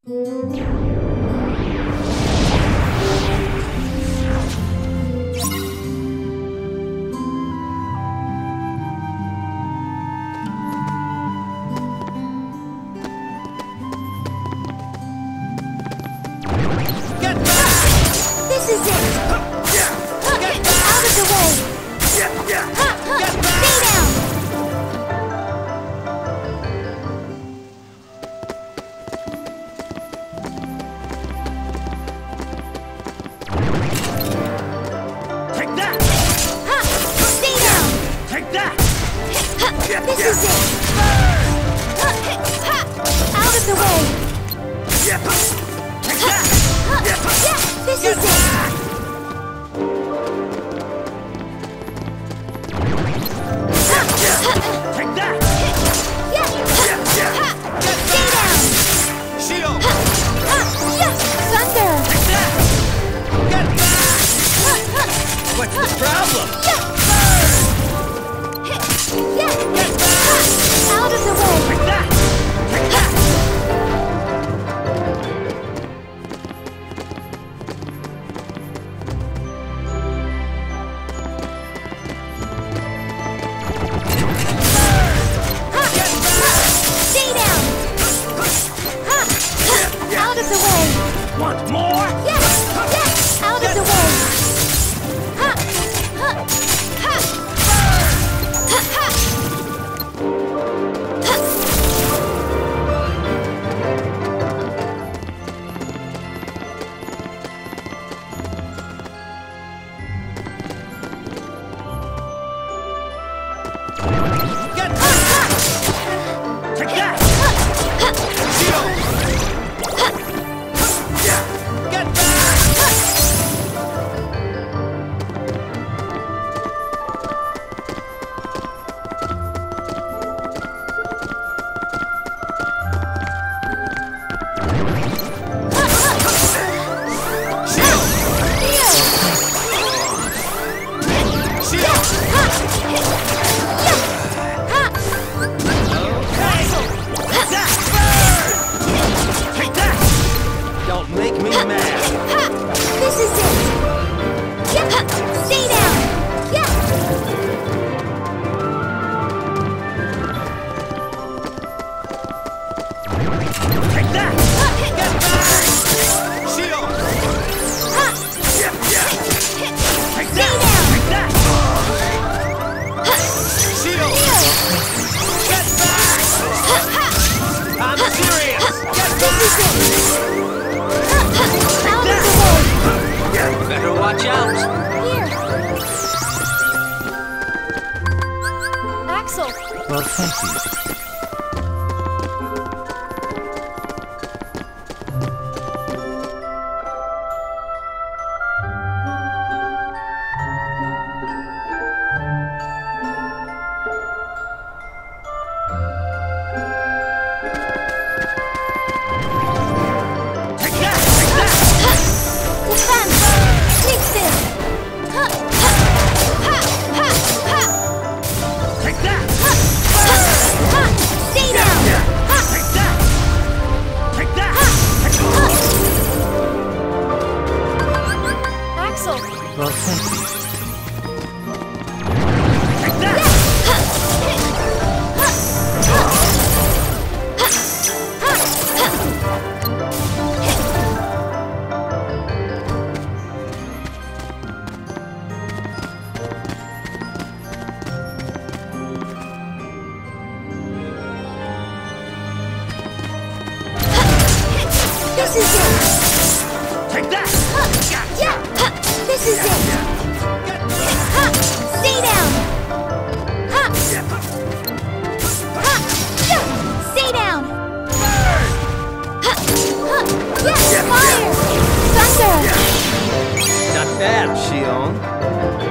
This is it! Out of the way! Stay down! Take that! Stay down! Take that! This is it! Out of the way! Take that! This is it! Take that! Stay down! Shield! Thunder! Take that! Get back! What's the problem? Out of the way! Take that! Take that! Stay down! Out of the way! Want more? Out of the way! Get back! Take that! Shield! Get back! Shield! Shield! Take that! Don't make me mad! This is it! Stay down! Take that! Get back! Shield! Take that! Take that! Shield! Get back! I'm serious! Get This is back! it! Out of the way! Better watch out! Here! Axel! Well, thank you. Take that! Take that! Defense! Take this! Take that! Stay down! Take that! Take that! Axel! Well, thank you. Take that! This is it! Take that! This is it! Stay down! Stay down! Fire! Thunder! Not bad, Shion.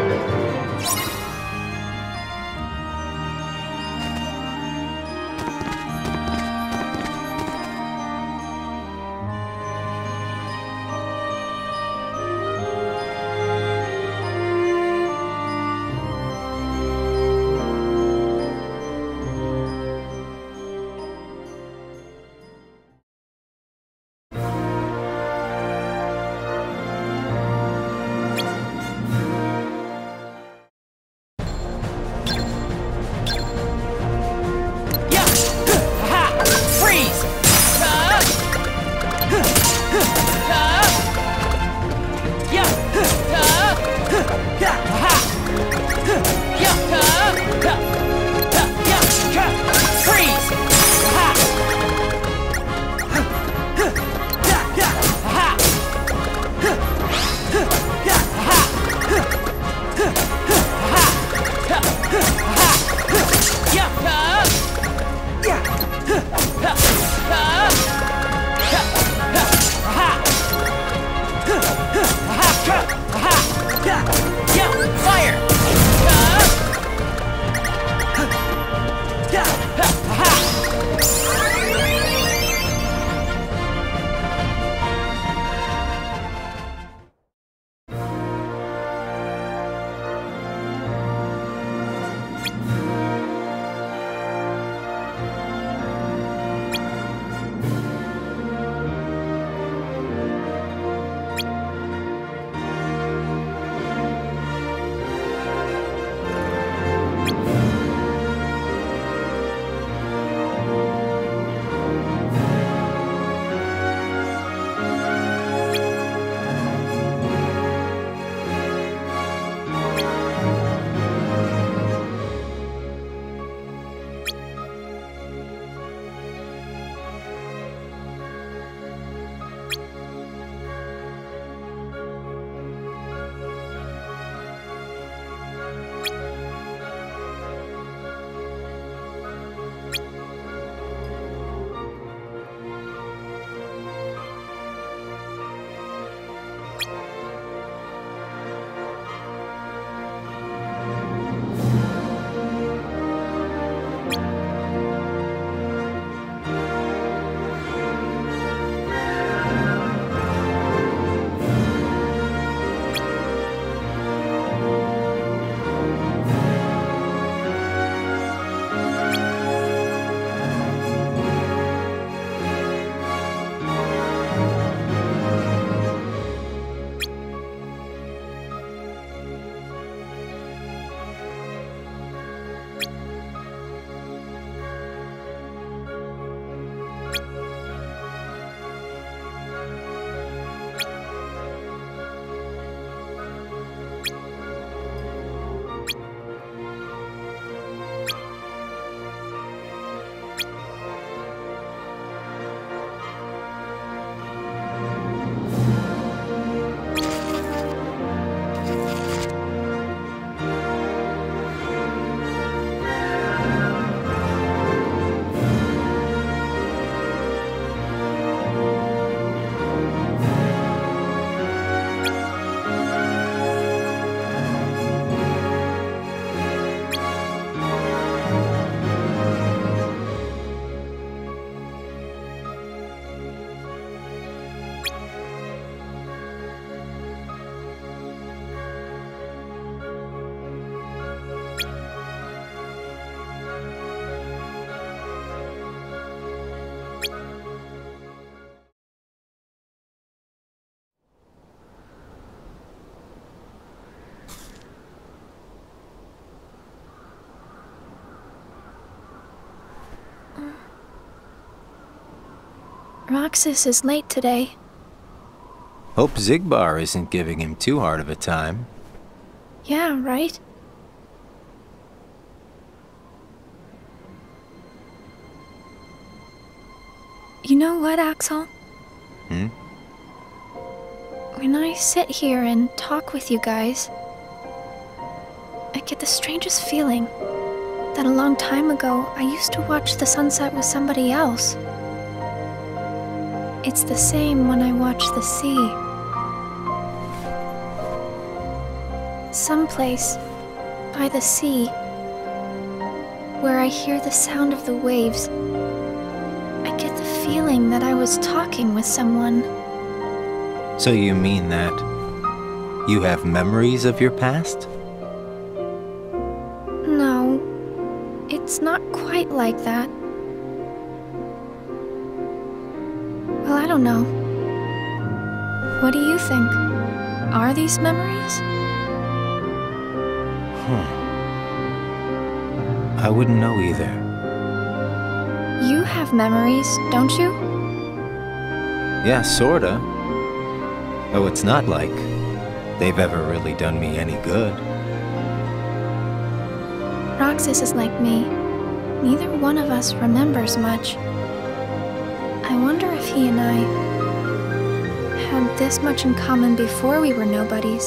Roxas is late today. Hope Zigbar isn't giving him too hard of a time. Yeah, right? You know what, Axel? Hmm? When I sit here and talk with you guys, I get the strangest feeling that a long time ago I used to watch the sunset with somebody else. It's the same when I watch the sea. Someplace by the sea, where I hear the sound of the waves, I get the feeling that I was talking with someone. So you mean that you have memories of your past? No, it's not quite like that. Well, I don't know. What do you think? Are these memories? I wouldn't know either. You have memories, don't you? Yeah, sorta. Though it's not like they've ever really done me any good. Roxas is like me. Neither one of us remembers much. I wonder if he and I had this much in common before we were nobodies.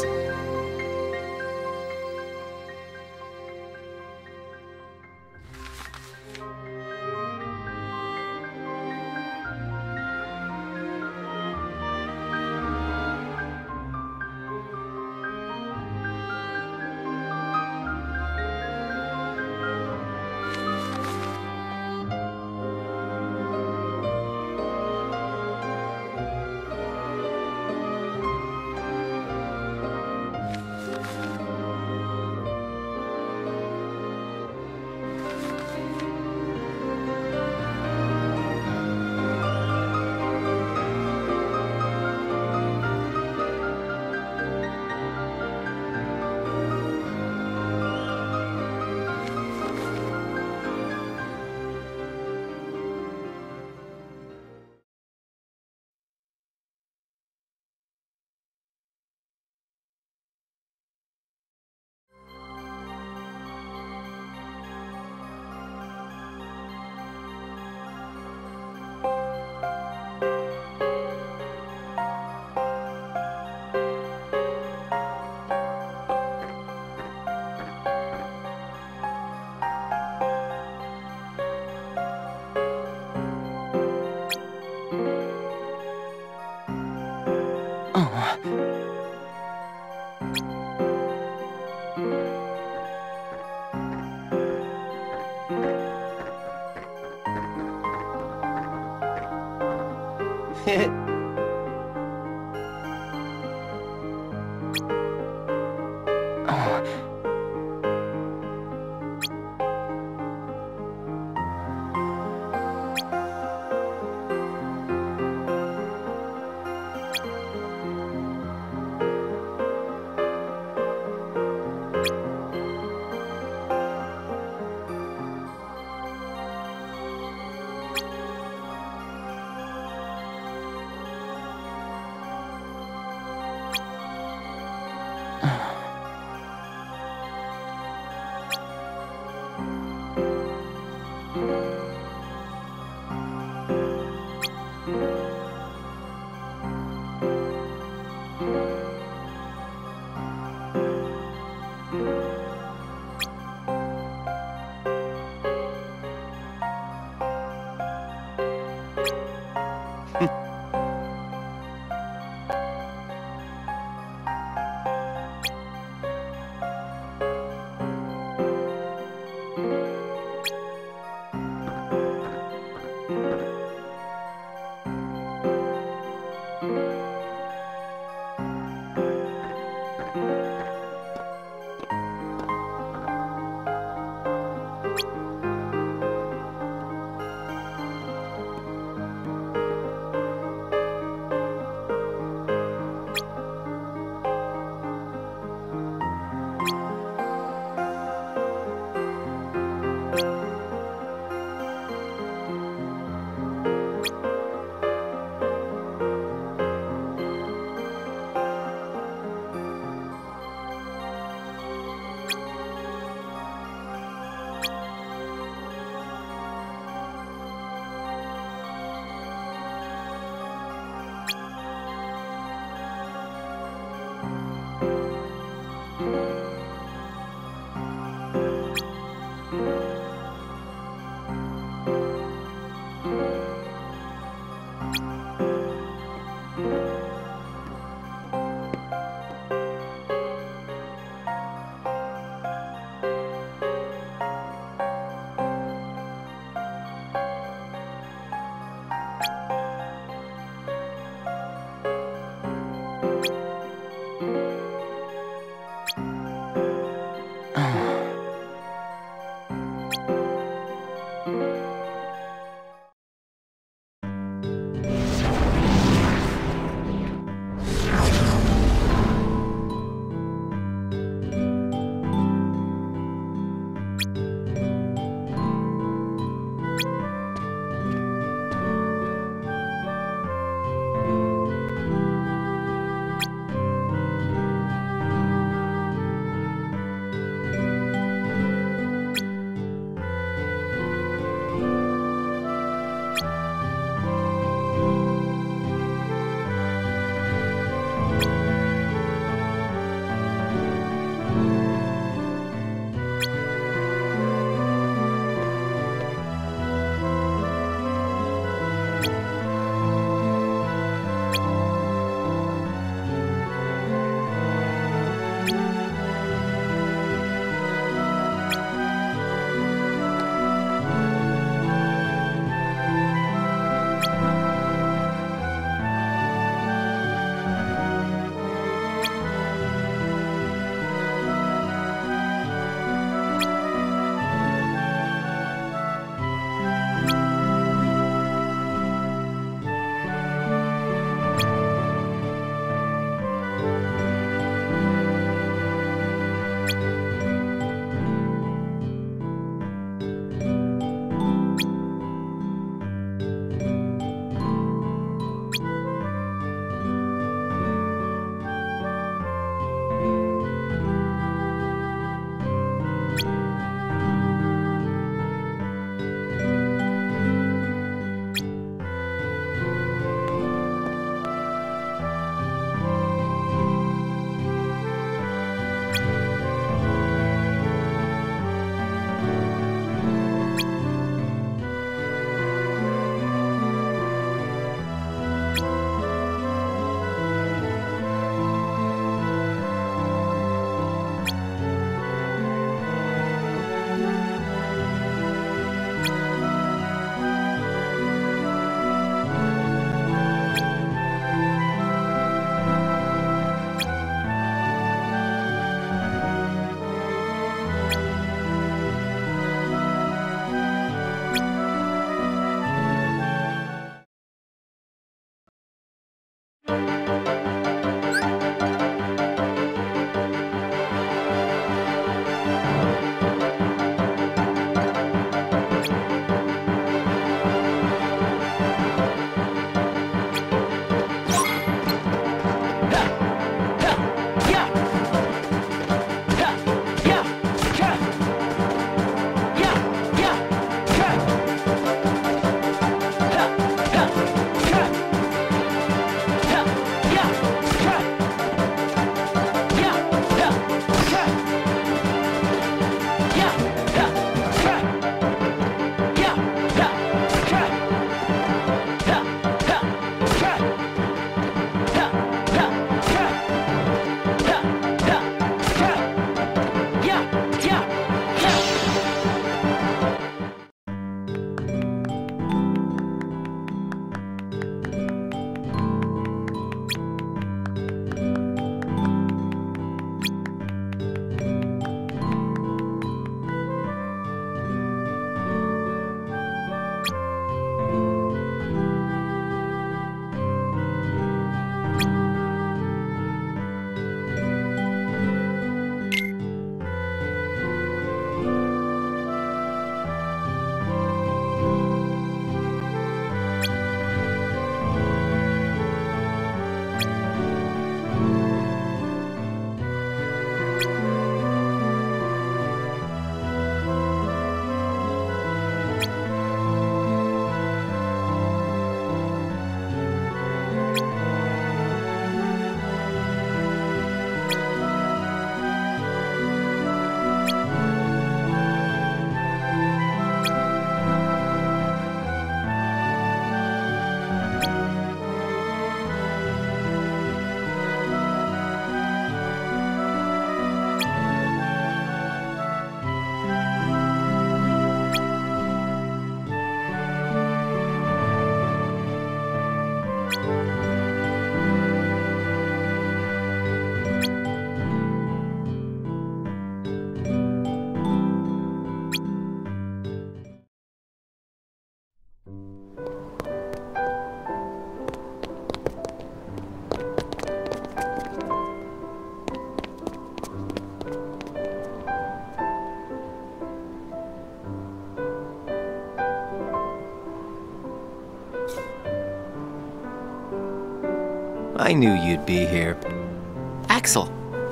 I knew you'd be here. Axel.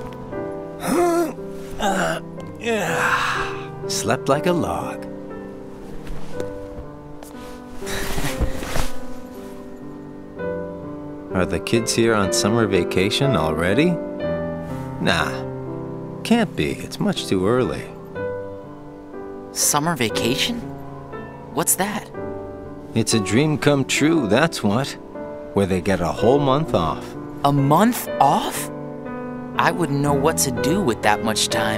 Slept like a log. Are the kids here on summer vacation already? Nah, can't be. It's much too early. Summer vacation? What's that? It's a dream come true, that's what. Where they get a whole month off. A month off? I wouldn't know what to do with that much time.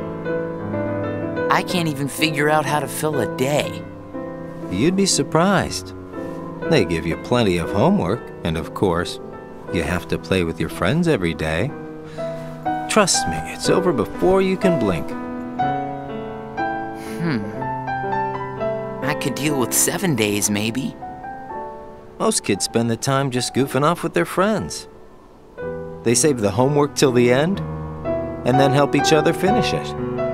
I can't even figure out how to fill a day. You'd be surprised. They give you plenty of homework, and of course, you have to play with your friends every day. Trust me, it's over before you can blink. I could deal with 7 days, maybe. Most kids spend the time just goofing off with their friends. They save the homework till the end, and then help each other finish it.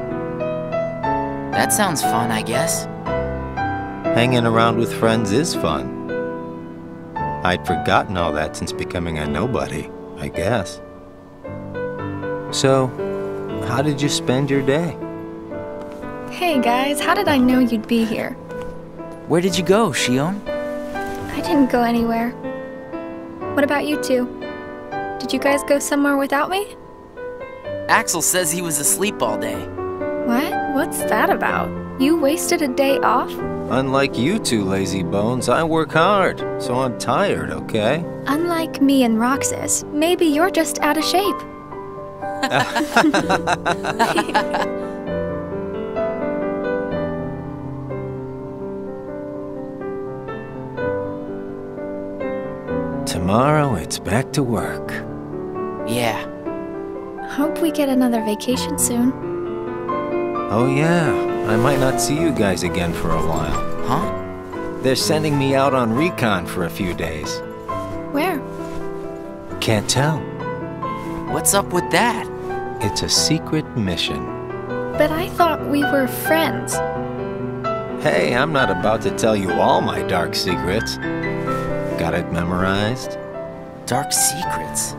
That sounds fun, I guess. Hanging around with friends is fun. I'd forgotten all that since becoming a nobody, I guess. So, how did you spend your day? Hey guys, how did I know you'd be here? Where did you go, Shion? I didn't go anywhere. What about you two? Did you guys go somewhere without me? Axel says he was asleep all day. What? What's that about? You wasted a day off? Unlike you two lazy bones, I work hard, so I'm tired, okay? Unlike me and Roxas, maybe you're just out of shape. Tomorrow, it's back to work. Yeah. Hope we get another vacation soon. Oh yeah, I might not see you guys again for a while. Huh? They're sending me out on recon for a few days. Where? Can't tell. What's up with that? It's a secret mission. But I thought we were friends. Hey, I'm not about to tell you all my dark secrets. Got it memorized? Dark secrets?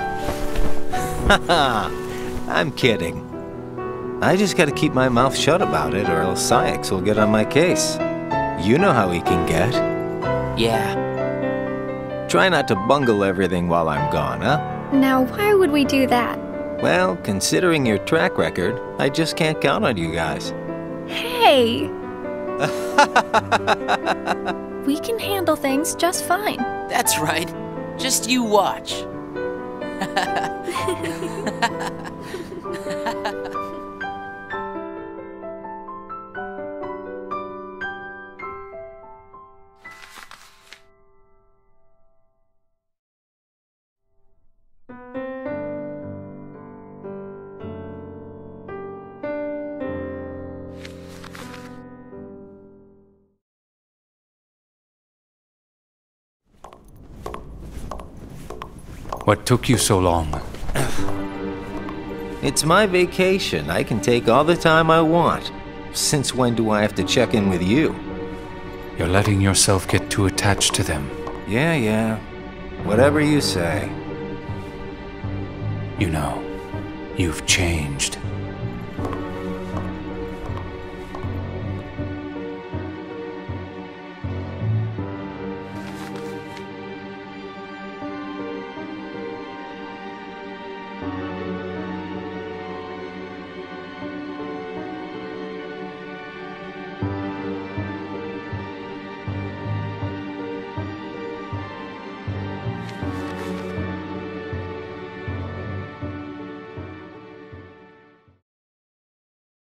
Haha, I'm kidding. I just gotta keep my mouth shut about it, or else Sykes will get on my case. You know how he can get. Yeah. Try not to bungle everything while I'm gone, huh? Now, why would we do that? Well, considering your track record, I just can't count on you guys. Hey! We can handle things just fine. That's right. Just you watch. What took you so long? It's my vacation. I can take all the time I want. Since when do I have to check in with you? You're letting yourself get too attached to them. Yeah. Whatever you say. You know, you've changed.